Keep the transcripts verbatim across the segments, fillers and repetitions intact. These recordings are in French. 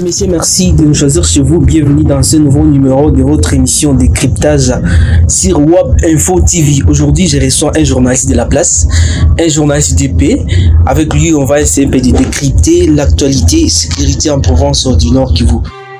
messieurs, merci de nous choisir chez vous. Bienvenue dans ce nouveau numéro de votre émission Décryptage sur Wab Info T V. Aujourd'hui, je reçois un journaliste de la place, un journaliste D P. Avec lui, on va essayer de décrypter l'actualité et sécurité en province du Nord Kivu.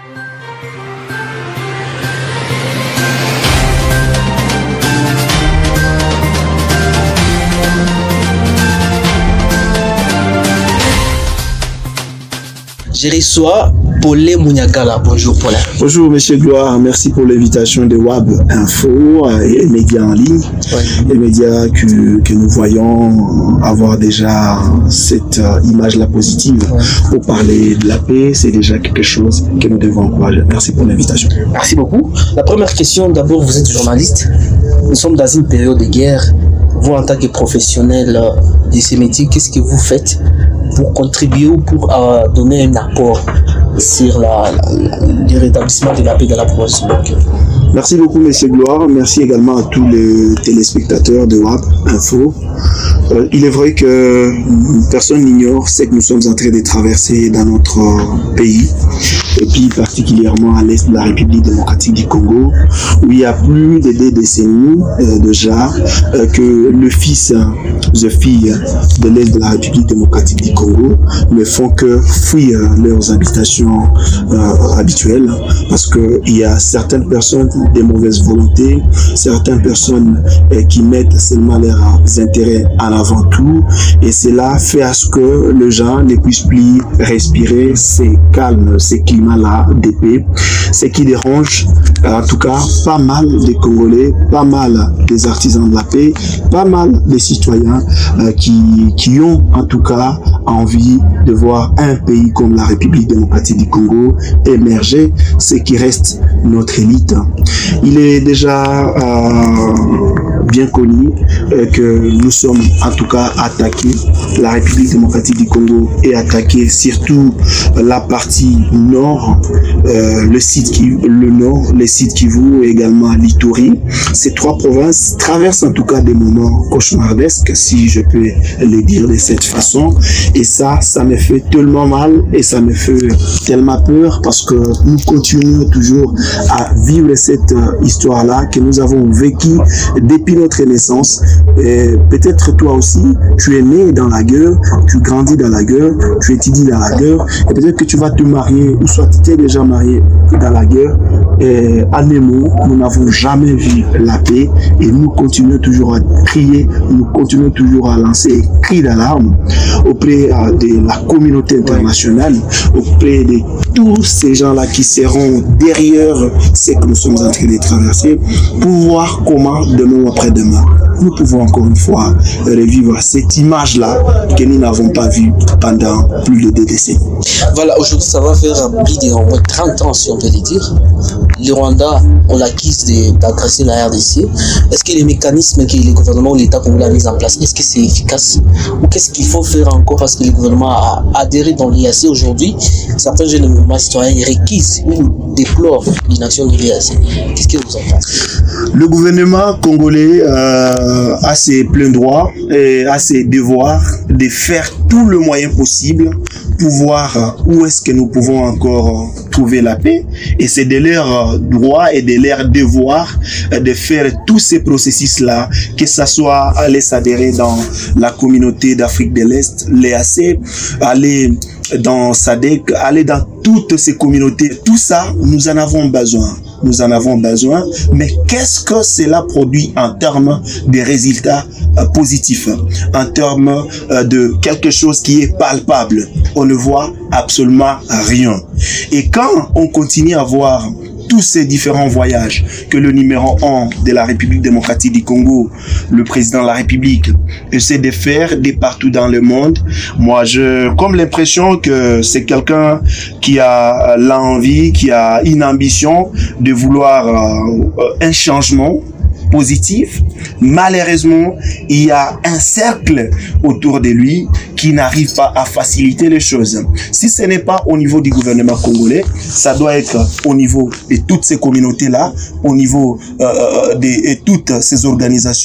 Je reçois Paulin Munyagala. Bonjour Paulin. Bonjour Monsieur Gloire, merci pour l'invitation de Wab Info et les médias en ligne. Ouais. Les médias que, que nous voyons avoir déjà cette euh, image-là positive ouais. pour parler de la paix, c'est déjà quelque chose que nous devons encourager. Merci pour l'invitation. Merci beaucoup. La première question, d'abord, vous êtes journaliste. Nous sommes dans une période de guerre. Vous, en tant que professionnel de ces métiers, qu'est-ce que vous faites pour contribuer ou pour euh, donner un apport sur la, la, le rétablissement de la paix dans la province du Nord Kivu? Merci beaucoup, Monsieur Gloire. Merci également à tous les téléspectateurs de Wab Info. Euh, il est vrai que personne n'ignore ce que nous sommes en train de traverser dans notre pays, et puis particulièrement à l'est de la République démocratique du Congo, où il y a plus de deux décennies euh, déjà euh, que le fils, les filles de l'est de la République démocratique du Congo ne font que fuir leurs habitations euh, habituelles, parce qu'il y a certaines personnes de mauvaise volonté, certaines personnes euh, qui mettent seulement leurs intérêts en avant tout, et cela fait à ce que les gens ne puissent plus respirer ces calmes, ces climats-là de paix, ce qui dérange en tout cas pas mal des Congolais, pas mal des artisans de la paix, pas mal des citoyens euh, qui, qui ont en tout cas envie de voir un pays comme la République démocratique du Congo émerger, ce qui reste notre élite. Il est déjà euh, bien connu euh, que nous sommes en tout cas attaqués. La République démocratique du Congo est attaquée, surtout euh, la partie nord, euh, le site qui, le nord, les sites Kivu et également l'Ituri. Ces trois provinces traversent en tout cas des moments cauchemardesques, si je peux le dire de cette façon. Et ça, ça me fait tellement mal et ça me fait tellement peur, parce que nous continuons toujours à vivre cette euh, histoire-là que nous avons vécu depuis notre naissance. Peut-être toi aussi, tu es né dans la guerre, tu grandis dans la guerre, tu étudies dans la guerre, et peut-être que tu vas te marier, ou soit tu t'es déjà marié dans la guerre. Et à Nemo, nous n'avons jamais vu la paix, et nous continuons toujours à crier, nous continuons toujours à lancer des cris d'alarme auprès de la communauté internationale, auprès de tous ces gens-là qui seront derrière ce que nous sommes en train de traverser, pour voir comment demain ou après-demain, nous pouvons encore une fois revivre cette image-là que nous n'avons pas vue pendant plus de deux décennies. Voilà, aujourd'hui, ça va faire plus de au moins trente ans, si on peut le dire. Le Rwanda, on l'acquise d'agresser la R D C. Est-ce que les mécanismes que le gouvernement ou l'État congolais a mis en place, est-ce que c'est efficace? Ou qu'est-ce qu'il faut faire encore, parce que le gouvernement a adhéré dans l'I A C aujourd'hui? Certains jeunes mouvements citoyens réquisent ou déplorent l'inaction de l'I A C. Qu'est-ce que vous en pensez? Le gouvernement congolais euh, a ses pleins droits et a ses devoirs de faire tout le moyen possible pour voir où est-ce que nous pouvons encore trouver la paix, et c'est de leur droit et de leur devoir de faire tous ces processus-là, que ce soit aller s'adhérer dans la communauté d'Afrique de l'Est, l'E A C, aller dans S A D C, aller dans toutes ces communautés. Tout ça, nous en avons besoin. Nous en avons besoin, mais qu'est-ce que cela produit en termes de résultats euh, positifs, en termes euh, de quelque chose qui est palpable? On ne voit absolument rien. Et quand on continue à voir tous ces différents voyages que le numéro un de la République démocratique du Congo, le président de la République, essaie de faire de partout dans le monde, moi, je comme l'impression que c'est quelqu'un qui a l'envie, qui a une ambition de vouloir euh, un changement positif. Malheureusement, il y a un cercle autour de lui qui n'arrive pas à faciliter les choses. Si ce n'est pas au niveau du gouvernement congolais, ça doit être au niveau de toutes ces communautés-là, au niveau euh, de, de toutes ces organisations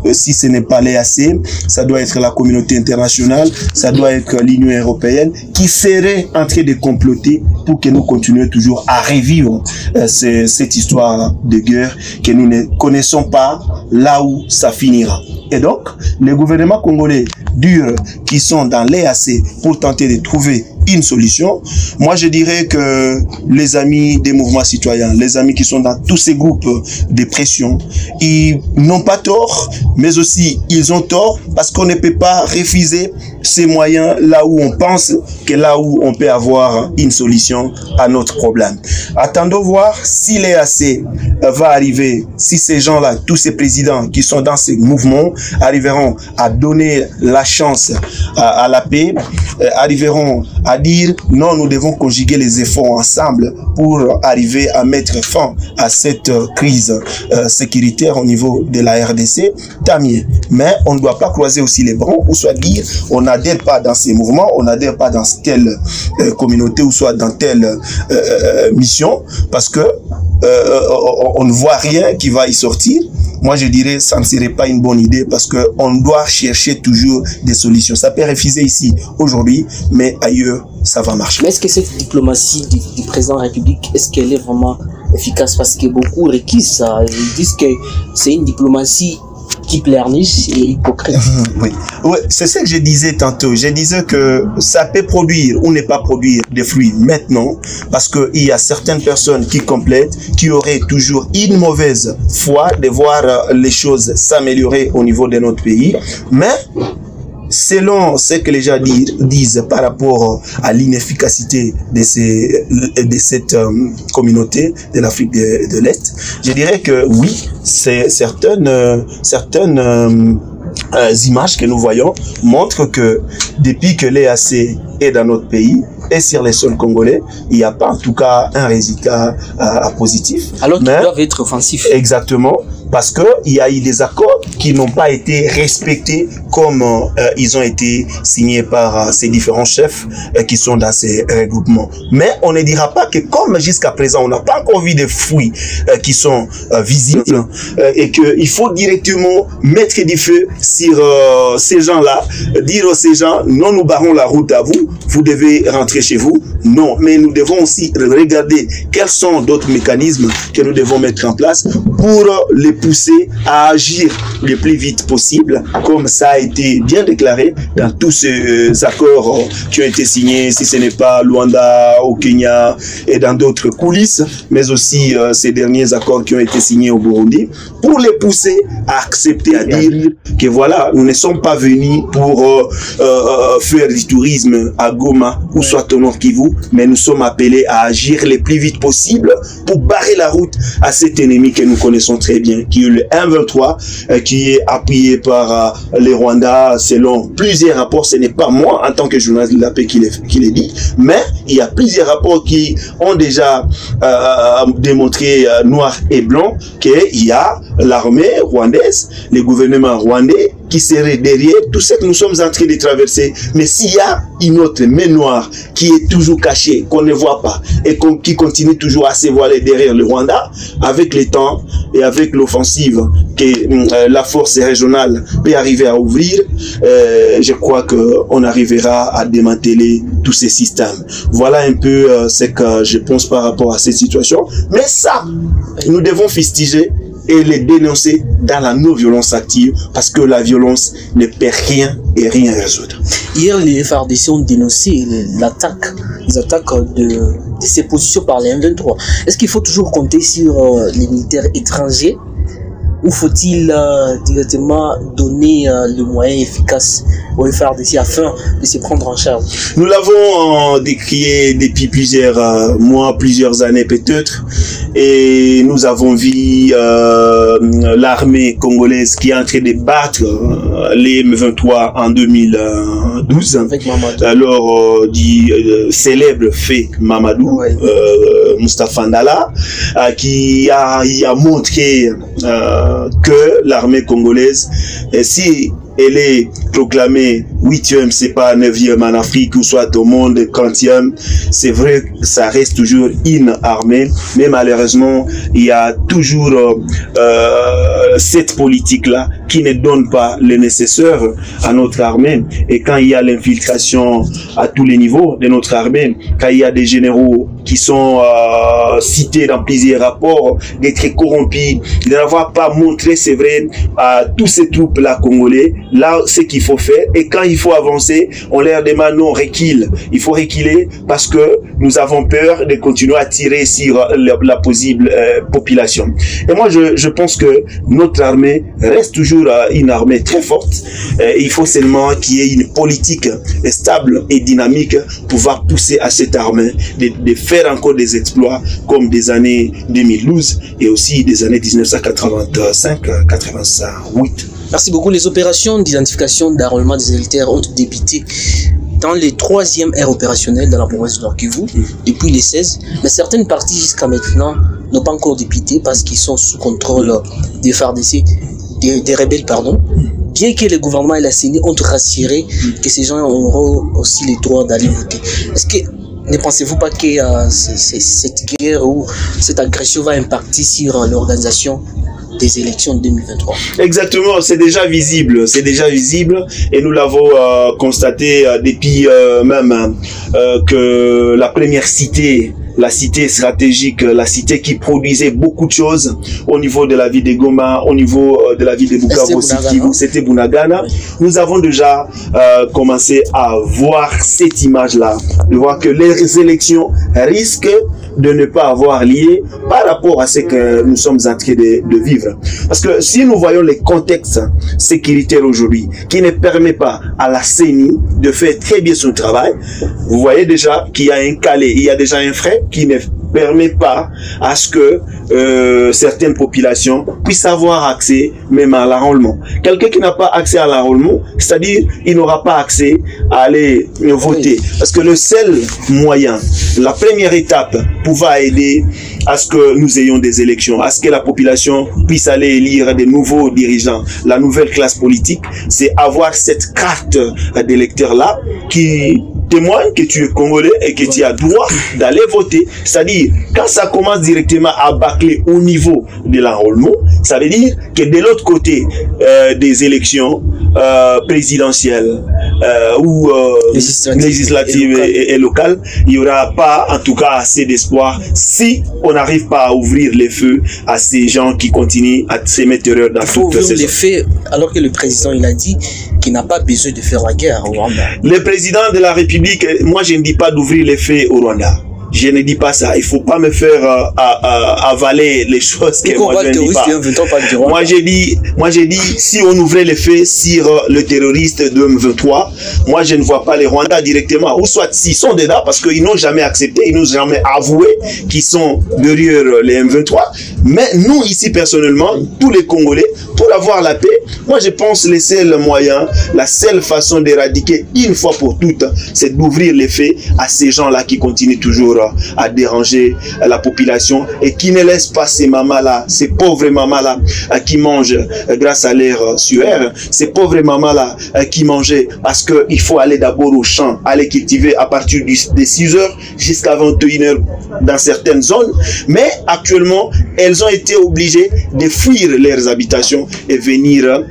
euh, si ce n'est pas l'E A C, ça doit être la communauté internationale, ça doit être l'Union européenne qui serait en train de comploter pour que nous continuions toujours à revivre euh, ce, cette histoire de guerre que nous ne connaissons pas là où ça finira. Et donc, les gouvernements congolais durs qui sont dans l'E A C pour tenter de trouver une solution, moi je dirais que les amis des mouvements citoyens, les amis qui sont dans tous ces groupes de pression, ils n'ont pas tort, mais aussi ils ont tort parce qu'on ne peut pas refuser ces moyens là où on pense que là où on peut avoir une solution à notre problème. Attendons voir si l'E A C va arriver, si ces gens-là, tous ces présidents qui sont dans ces mouvements arriveront à donner la chance à, à la paix, euh, arriveront à dire non, nous devons conjuguer les efforts ensemble pour arriver à mettre fin à cette euh, crise euh, sécuritaire au niveau de la R D C, tant mieux. Mais on ne doit pas croiser aussi les bras, ou soit dire on n'adhère pas dans ces mouvements, on n'adhère pas dans telle euh, communauté ou soit dans telle euh, mission, parce que euh, on ne voit rien qui va y sortir. Moi, je dirais ça ne serait pas une bonne idée parce que on doit chercher toujours des solutions. Ça peut refuser ici aujourd'hui, mais ailleurs, ça va marcher. Mais est-ce que cette diplomatie du, du président de la République, est-ce qu'elle est vraiment efficace? Parce que beaucoup réquisent ça. Ils disent que c'est une diplomatie qui pleurniche et hypocrite. Oui, oui, c'est ce que je disais tantôt. Je disais que ça peut produire ou ne pas produire des fruits maintenant parce qu'il y a certaines personnes qui complètent, qui auraient toujours une mauvaise foi de voir les choses s'améliorer au niveau de notre pays. Mais selon ce que les gens disent par rapport à l'inefficacité de, ces, de cette euh, communauté de l'Afrique de, de l'Est, je dirais que oui, c'est certaines, euh, certaines euh, euh, images que nous voyons montrent que depuis que l'E A C est dans notre pays et sur les sols congolais, il n'y a pas en tout cas un résultat euh, positif. Alors qu'ils doivent être offensifs. Exactement. Parce qu'il y a eu des accords qui n'ont pas été respectés comme euh, ils ont été signés par euh, ces différents chefs euh, qui sont dans ces regroupements. Mais on ne dira pas que comme jusqu'à présent, on n'a pas encore vu des fruits euh, qui sont euh, visibles euh, et qu'il faut directement mettre du feu sur euh, ces gens-là, dire à ces gens, non, nous barrons la route à vous, vous devez rentrer chez vous. Non, mais nous devons aussi regarder quels sont d'autres mécanismes que nous devons mettre en place pour les pousser à agir le plus vite possible, comme ça a été bien déclaré dans tous ces accords qui ont été signés, si ce n'est pas Luanda, au Kenya et dans d'autres coulisses, mais aussi euh, ces derniers accords qui ont été signés au Burundi, pour les pousser à accepter, à dire que voilà, nous ne sommes pas venus pour euh, euh, faire du tourisme à Goma ou soit au Nord Kivu, mais nous sommes appelés à agir le plus vite possible pour barrer la route à cet ennemi que nous connaissons très bien, qui est le M vingt-trois, euh, qui est appuyé par euh, les Rwandais selon plusieurs rapports. Ce n'est pas moi en tant que journaliste de la paix qui les dit, mais il y a plusieurs rapports qui ont déjà euh, démontré euh, noir et blanc qu'il y a l'armée rwandaise, le gouvernement rwandais qui serait derrière tout ce que nous sommes en train de traverser. Mais s'il y a une autre main noire qui est toujours cachée, qu'on ne voit pas et qui continue toujours à se voiler derrière le Rwanda, avec le temps et avec l'offensive que euh, la force régionale peut arriver à ouvrir, euh, je crois qu'on arrivera à démanteler tous ces systèmes. Voilà un peu euh, ce que je pense par rapport à cette situation. Mais ça, nous devons fustiger et les dénoncer dans la non-violence active parce que la violence ne peut rien et rien résoudre. Hier, les F A R D C ont dénoncé l'attaque, les attaques de, de ces positions par les M vingt-trois. Est-ce qu'il faut toujours compter sur euh, les militaires étrangers ou faut-il euh, directement donner euh, le moyen efficace au F A R D C afin de se prendre en charge? Nous l'avons euh, décrié depuis plusieurs euh, mois, plusieurs années peut-être, et nous avons vu euh, l'armée congolaise qui est en train de battre euh, les M vingt-trois en deux mille douze. Avec Mamadou. Alors, euh, du euh, célèbre fait Mamadou, ouais. euh, Moustapha Ndala, euh, qui a, il a montré euh, que l'armée congolaise, si elle est proclamée huitième, c'est pas neuvième en Afrique ou soit au monde quantième, c'est vrai que ça reste toujours une armée, mais malheureusement, il y a toujours euh, cette politique-là qui ne donne pas le nécessaire à notre armée. Et quand il y a l'infiltration à tous les niveaux de notre armée, quand il y a des généraux qui sont euh, cités dans plusieurs rapports, d'être corrompus, de n'avoir pas montré, c'est vrai, à tous ces troupes-là congolais, là, ce qu'il faut faire. Et quand il faut avancer, on leur demande non, recule. Il faut reculer parce que nous avons peur de continuer à tirer sur la, la possible euh, population. Et moi, je, je pense que notre armée reste toujours euh, une armée très forte. Euh, il faut seulement qu'il y ait une politique stable et dynamique pour pouvoir pousser à cette armée de, de faire encore des exploits comme des années deux mille douze et aussi des années mille neuf cent quatre-vingt-cinq quatre-vingt-huit. Merci beaucoup. Les opérations d'identification d'enrôlement des électeurs ont débuté dans les troisième ère opérationnelle dans la province de Nord Kivu mmh. depuis les seize, mais certaines parties jusqu'à maintenant n'ont pas encore débuté parce qu'ils sont sous contrôle des F A R D C, des, des rebelles, pardon. Bien que le gouvernement et la C E N I ont rassuré mmh. que ces gens auront aussi le droit d'aller voter. Est-ce que ne pensez-vous pas que euh, c est, c est, cette guerre ou cette agression va impacter sur euh, l'organisation des élections deux mille vingt-trois? Exactement, c'est déjà visible, c'est déjà visible et nous l'avons euh, constaté euh, depuis euh, même euh, que la première cité, la cité stratégique, la cité qui produisait beaucoup de choses au niveau de la ville de Goma, au niveau euh, de la ville de Bukavu, c'était Bunagana. Oui. Nous avons déjà euh, commencé à voir cette image-là, de voir que les élections risquent de ne pas avoir lieu par rapport à ce que nous sommes en train de, de vivre. Parce que si nous voyons les contextes sécuritaires aujourd'hui, qui ne permet pas à la C E N I de faire très bien son travail, vous voyez déjà qu'il y a un calais, il y a déjà un frais qui ne permet pas à ce que euh, certaines populations puissent avoir accès même à l'enrôlement. Quelqu'un qui n'a pas accès à l'enrôlement, c'est-à-dire il n'aura pas accès à aller voter. Parce que le seul moyen, la première étape pouvoir aider à ce que nous ayons des élections, à ce que la population puisse aller élire des nouveaux dirigeants, la nouvelle classe politique, c'est avoir cette carte d'électeur-là qui témoigne que tu es congolais et que tu as droit d'aller voter. C'est-à-dire, quand ça commence directement à bâcler au niveau de l'enrôlement, ça veut dire que de l'autre côté euh, des élections euh, présidentielles euh, ou euh, législatives, législatives et, et, et locales, il n'y aura pas en tout cas assez d'espoir si on n'arrive pas à ouvrir les feux à ces gens qui continuent à se mettre erreur dans toute ces les feux alors que le président il a dit qu'il n'a pas besoin de faire la guerre au Rwanda. Le président de la République, moi je ne dis pas d'ouvrir les feux au Rwanda. Je ne dis pas ça. Il faut pas me faire euh, à, à, avaler les choses que moi je ne dis pas. Moi j'ai dit, moi j'ai dit, si on ouvrait les faits sur euh, le terroriste de M vingt-trois, moi je ne vois pas les Rwandais directement. Ou soit s'ils sont dedans parce qu'ils n'ont jamais accepté, ils n'ont jamais avoué qu'ils sont derrière les M vingt-trois. Mais nous ici personnellement, tous les Congolais, pour avoir la paix, moi je pense le seul moyen, la seule façon d'éradiquer une fois pour toutes, c'est d'ouvrir les faits à ces gens-là qui continuent toujours à déranger la population et qui ne laisse pas ces mamans-là, ces pauvres mamans-là qui mangent grâce à l'air suaire, ces pauvres mamans-là qui mangeaient parce qu'il faut aller d'abord au champ, aller cultiver à partir de six heures jusqu'à vingt et une heures dans certaines zones, mais actuellement, elles ont été obligées de fuir leurs habitations et venir euh,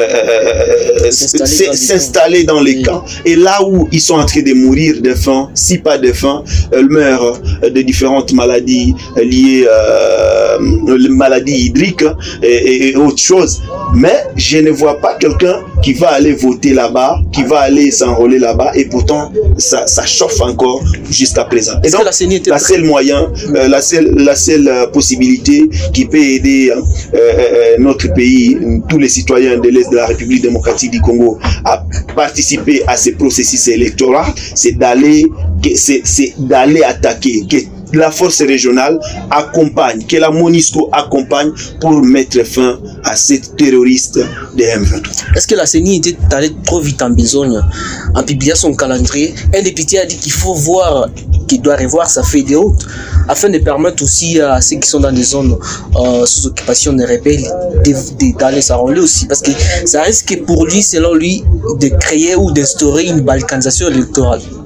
euh, s'installer dans les camps. Et là où ils sont en train de mourir de faim, si pas de faim, elles meurent de différentes maladies liées euh, aux maladies hydriques et, et, et autres choses. Mais je ne vois pas quelqu'un qui va aller voter là-bas, qui va aller s'enrôler là-bas, et pourtant ça, ça chauffe encore jusqu'à présent. Et donc, la, la seule moyen, euh, la seule, la seule possibilité qui peut aider euh, euh, notre pays, tous les citoyens de l'Est de la République démocratique du Congo, à participer à ce processus électoral, c'est d'aller, c'est d'aller attaquer, que la force régionale accompagne, que la MONUSCO accompagne pour mettre fin à ces terroristes de M vingt-trois. Est-ce que la C E N I était allée trop vite en besogne en publiant son calendrier? Un député a dit qu'il faut voir, qu'il doit revoir sa feuille de route afin de permettre aussi à ceux qui sont dans des zones euh, sous occupation des rebelles d'aller s'enrôler aussi, parce que ça risque pour lui, selon lui, de créer ou d'instaurer une balkanisation électorale.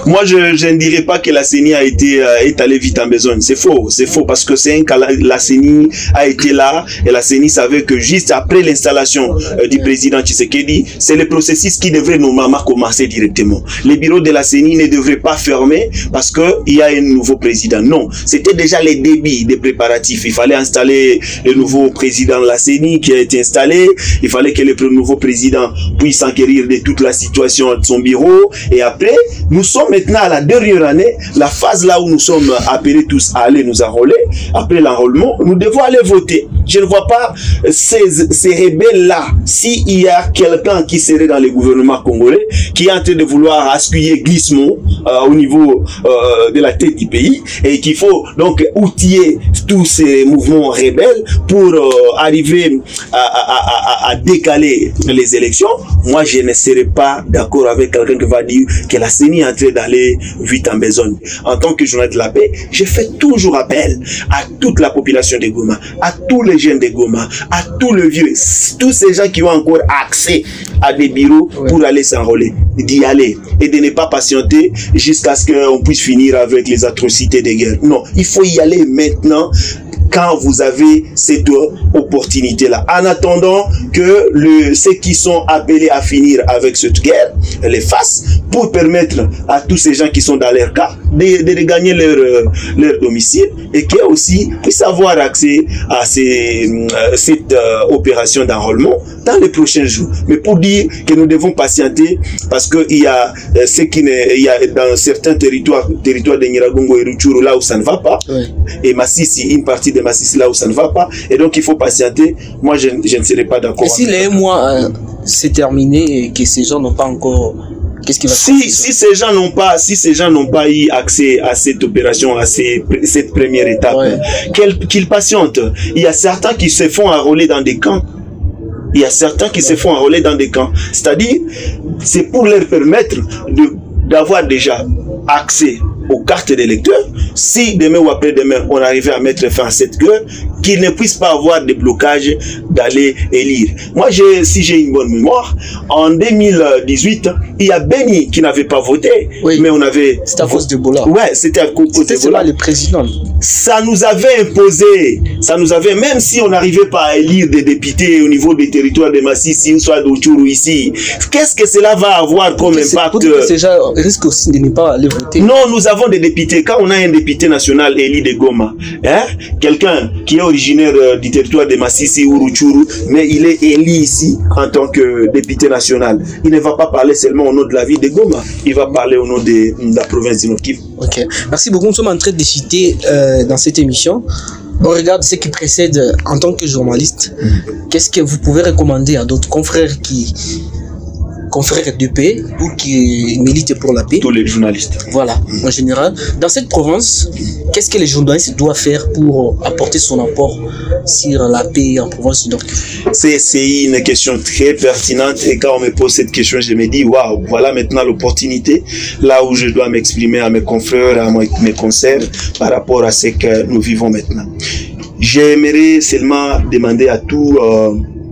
Moi, je, je ne dirais pas que la C E N I a été euh, est allée vite en besogne. C'est faux, c'est faux parce que c'est un cas, la C E N I a été là et la C E N I savait que juste après l'installation euh, du président Tshisekedi, c'est le processus qui devrait normalement commencer directement. Les bureaux de la C E N I ne devraient pas fermer parce que il y a un nouveau président. Non, c'était déjà les débits des préparatifs. Il fallait installer le nouveau président de la C E N I qui a été installé. Il fallait que le nouveau président puisse s'enquérir de toute la situation de son bureau. Et après, nous sommes maintenant à la dernière année, la phase là où nous sommes appelés tous à aller nous enrôler. Après l'enrôlement, nous devons aller voter. Je ne vois pas ces, ces rebelles-là. S'il y a quelqu'un qui serait dans le gouvernement congolais, qui est en train de vouloir ascuiller glissement euh, au niveau euh, de la tête du pays, et qu'il faut donc outiller tous ces mouvements rebelles pour euh, arriver à, à, à, à décaler les élections, moi je ne serai pas d'accord avec quelqu'un qui va dire que la C E N I est en train d'aller vite en besogne. En tant que journaliste de la paix, je fais toujours appel à toute la population de Goma, à tous les jeunes de Goma, à tous les vieux, tous ces gens qui ont encore accès à des bureaux ouais. pour aller s'enrôler, d'y aller et de ne pas patienter jusqu'à ce qu'on puisse finir avec les atrocités de guerre. Non, il faut y aller maintenant quand vous avez cette opportunité-là. En attendant que le, ceux qui sont appelés à finir avec cette guerre les fassent pour permettre à tous ces gens qui sont dans leur cas de, de regagner leur, leur domicile et qui aussi puissent avoir accès à ces, euh, cette euh, opération d'enrôlement dans les prochains jours. Mais pour dire que nous devons patienter parce qu'il y a euh, ce qui ne, il y a dans certains territoires, territoires de Nyiragongo et Rutshuru là où ça ne va pas, oui. et Massissi, une partie de Massissi là où ça ne va pas, et donc il faut patienter. Moi je, je ne serai pas d'accord. Et si les mois euh, c'est terminé et que ces gens n'ont pas encore, qu'est-ce qui va se si, passer? Si ces gens n'ont pas, si ces gens n'ont pas eu accès à cette opération, à ces, cette première étape, ouais. qu'ils qu'ils patientent. Il y a certains qui se font enrôler dans des camps. Il y a certains qui se font enrôler dans des camps. C'est-à-dire, c'est pour leur permettre de d'avoir déjà accès aux cartes d'électeurs. Si demain ou après-demain, on arrivait à mettre fin à cette guerre, qu'ils ne puissent pas avoir de blocage d'aller élire. Moi, si j'ai une bonne mémoire, en deux mille dix-huit, il y a Beni qui n'avait pas voté, oui. mais on avait... C'était à cause d'Ebola. Ouais, c'était à cause d'Ebola. C'était le président. Ça nous avait imposé, ça nous avait, même si on n'arrivait pas à élire des députés au niveau des territoires de Massissi ou soit d'Utshuru ici, qu'est-ce que cela va avoir comme impact? Ces gens risquent aussi de ne pas aller voter. Non, nous avons des députés. Quand on a un député national élu de Goma, hein, quelqu'un qui est originaire euh, du territoire de Massissi ou Rutshuru, mais il est élu ici en tant que député national, il ne va pas parler seulement au nom de la ville de Goma, il va parler au nom de, de la province du Nord Kivu. Ok, merci beaucoup. Nous sommes en train de citer euh, dans cette émission. On regarde ce qui précède en tant que journaliste. Mm-hmm. Qu'est-ce que vous pouvez recommander à d'autres confrères qui confrères de paix ou qui militent pour la paix? Tous les journalistes. Voilà, mmh. en général. Dans cette province, qu'est-ce que les journalistes doivent faire pour apporter son apport sur la paix en province du Nord? C'est une question très pertinente et quand on me pose cette question, je me dis, waouh, voilà maintenant l'opportunité, là où je dois m'exprimer à mes confrères, à mes concerts par rapport à ce que nous vivons maintenant. J'aimerais seulement demander à tous euh,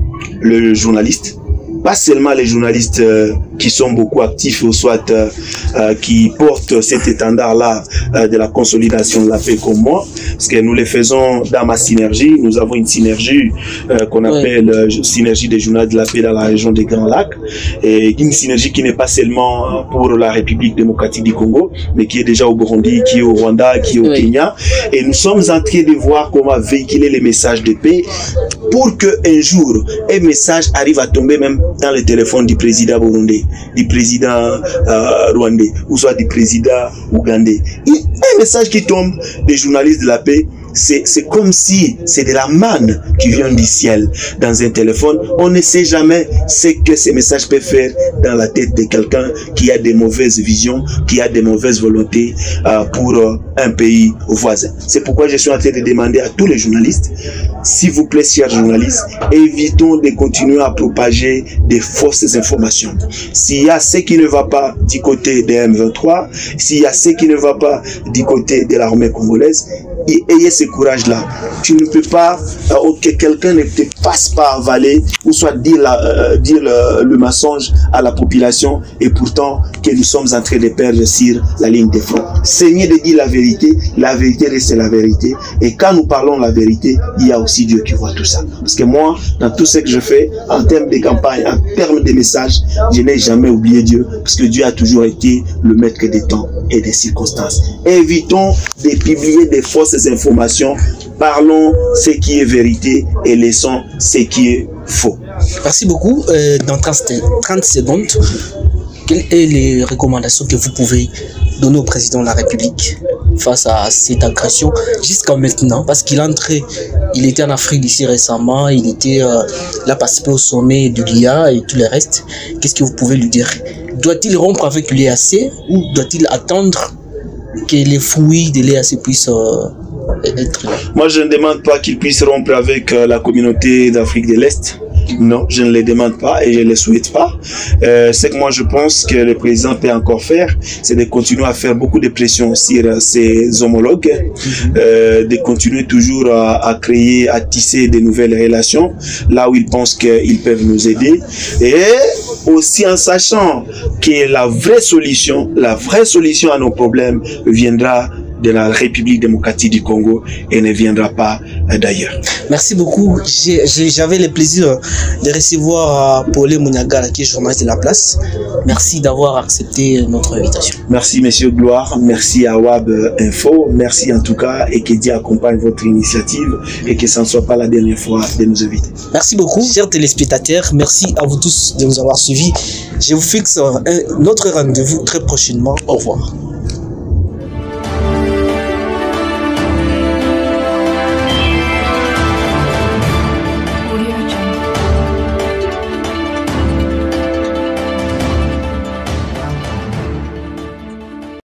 les journalistes, pas seulement les journalistes euh, qui sont beaucoup actifs ou soit euh, euh, qui portent cet étendard-là euh, de la consolidation de la paix comme moi, parce que nous les faisons dans ma synergie. Nous avons une synergie euh, qu'on appelle euh, synergie des journalistes de la paix dans la région des Grands Lacs, et une synergie qui n'est pas seulement pour la République démocratique du Congo, mais qui est déjà au Burundi, qui est au Rwanda, qui est au oui. Kenya, et nous sommes en train de voir comment véhiculer les messages de paix pour qu'un jour, un message arrive à tomber même dans le téléphone du président burundais, du président euh, rwandais, ou soit du président ougandais. Un message qui tombe des journalistes de la paix, c'est comme si c'est de la manne qui vient du ciel dans un téléphone. On ne sait jamais ce que ces messages peuvent faire dans la tête de quelqu'un qui a des mauvaises visions, qui a des mauvaises volontés euh, pour euh, un pays voisin. C'est pourquoi je suis en train de demander à tous les journalistes, s'il vous plaît, chers journalistes, évitons de continuer à propager des fausses informations. S'il y a ce qui ne va pas du côté des M vingt-trois, s'il y a ce qui ne va pas du côté de l'armée congolaise, ayez ce courage-là. Tu ne peux pas, euh, que quelqu'un ne te passe pas avaler, ou soit dire, la, euh, dire le, le mensonge à la population, et pourtant que nous sommes en train de perdre sur la ligne de front. C'est mieux de dire la vérité, la vérité reste la vérité, et quand nous parlons la vérité, il y a aussi Dieu qui voit tout ça. Parce que moi, dans tout ce que je fais, en termes de campagne, en termes de messages, je n'ai jamais oublié Dieu, parce que Dieu a toujours été le maître des temps et des circonstances. Évitons de publier des fausses informations, parlons ce qui est vérité et laissons ce qui est faux. Merci beaucoup. Euh, dans trente secondes, quelles sont les recommandations que vous pouvez donner au président de la République face à cette agression jusqu'à maintenant? Parce qu'il est entré, il était en Afrique d'ici récemment, il était euh, là participé au sommet du L I A et tout le reste. Qu'est-ce que vous pouvez lui dire? Doit-il rompre avec l'E A C ou doit-il attendre que les fruits de l'E A C puissent euh, être là? Moi, je ne demande pas qu'il puisse rompre avec euh, la communauté d'Afrique de l'Est. Non, je ne les demande pas et je ne les souhaite pas. Euh, ce que moi je pense que le président peut encore faire, c'est de continuer à faire beaucoup de pression sur ses homologues, euh, de continuer toujours à, à créer, à tisser de nouvelles relations, là où ils pensent qu'ils peuvent nous aider. Et aussi en sachant que la vraie solution, la vraie solution à nos problèmes viendra de la République démocratique du Congo et ne viendra pas d'ailleurs. Merci beaucoup. J'avais le plaisir de recevoir Paulin Munyagala, qui est journaliste de la place. Merci d'avoir accepté notre invitation. Merci, Monsieur Gloire. Merci à W A B Info. Merci en tout cas et que Dieu accompagne votre initiative et que ce ne soit pas la dernière fois de nous inviter. Merci beaucoup, chers téléspectateurs. Merci à vous tous de nous avoir suivis. Je vous fixe un autre rendez-vous très prochainement. Au revoir.